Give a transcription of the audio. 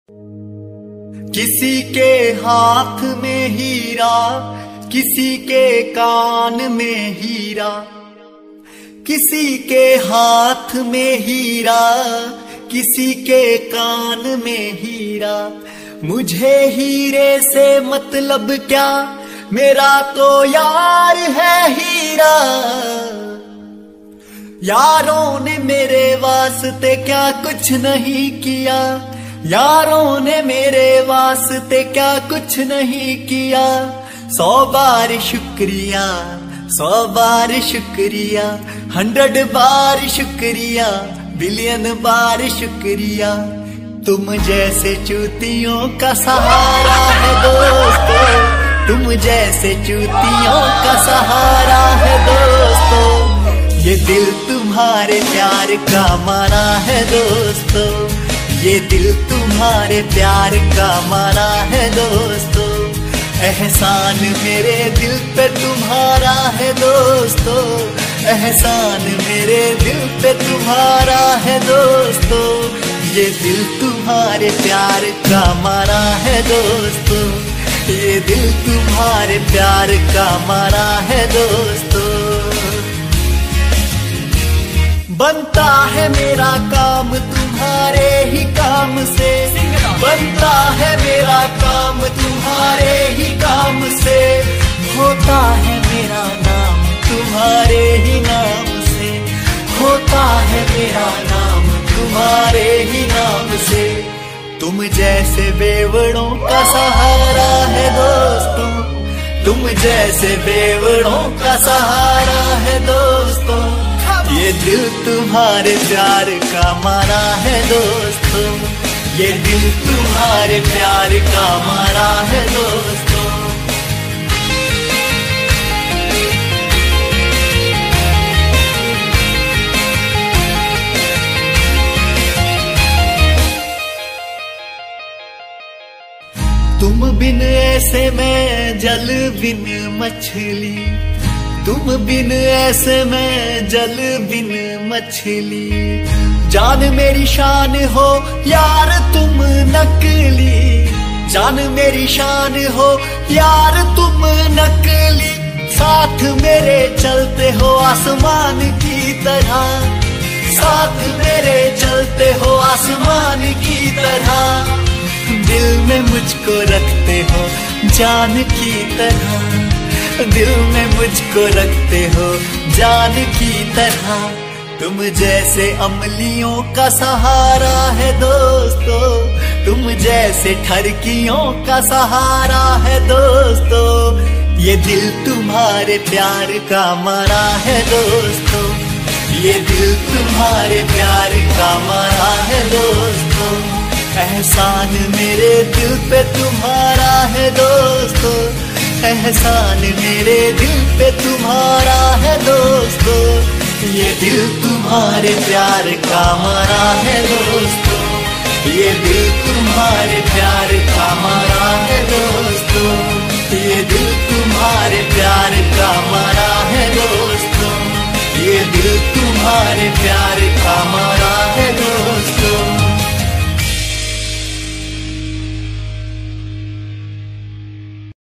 किसी के हाथ में हीरा, किसी के कान में हीरा, किसी के हाथ में हीरा, किसी के कान में हीरा। मुझे हीरे से मतलब क्या, मेरा तो यार है हीरा। यारों ने मेरे वास्ते क्या कुछ नहीं किया, यारों ने मेरे वास्ते क्या कुछ नहीं किया। 100 बार शुक्रिया, 100 बार शुक्रिया, 100 बार शुक्रिया, बिलियन बार शुक्रिया। तुम जैसे चूतियों का सहारा है दोस्तों, तुम जैसे चूतियों का सहारा है दोस्तों। ये दिल तुम्हारे प्यार का मारा है दोस्तों, ये दिल तुम्हारे प्यार का मारा है दोस्तों। एहसान मेरे दिल पे तुम्हारा है दोस्तों, एहसान मेरे दिल पे तुम्हारा है दोस्तों। ये दिल तुम्हारे प्यार का मारा है दोस्तों, ये दिल तुम्हारे प्यार का मारा है दोस्तों। बनता है मेरा काम तुम्हारे ही काम से, बनता है मेरा काम तुम्हारे ही काम से। होता है मेरा नाम तुम्हारे ही नाम से, होता है मेरा नाम तुम्हारे ही नाम से। तुम जैसे बेवड़ों का सहारा है दोस्तों, तुम जैसे बेवड़ों का सहारा है दोस्तों। ये दिल तुम्हारे प्यार का मारा है दोस्तों, ये दिल तुम्हारे प्यार का मारा है दोस्तों। तुम बिन ऐसे मैं जल बिन मछली, तुम बिन ऐसे मैं जल बिन मछली। जान मेरी शान हो यार तुम नकली, जान मेरी शान हो यार तुम नकली। साथ मेरे चलते हो आसमान की तरह, साथ मेरे चलते हो आसमान की तरह। दिल में मुझको रखते हो जान की तरह, दिल में मुझको रखते हो जान की तरह। तुम जैसे अमलियों का सहारा है दोस्तों, तुम जैसे ठरकियों का सहारा है दोस्तों। ये दिल तुम्हारे प्यार का मारा है दोस्तों, ये दिल तुम्हारे प्यार का मारा है दोस्तों। एहसान मेरे दिल पे तुम्हारा है दोस्तों, एहसान मेरे दिल पे तुम्हारा है दोस्तों। ये दिल तुम्हारे प्यार का मारा है दोस्तों, ये दिल तुम्हारे प्यार का मारा है दोस्तों। ये दिल तुम्हारे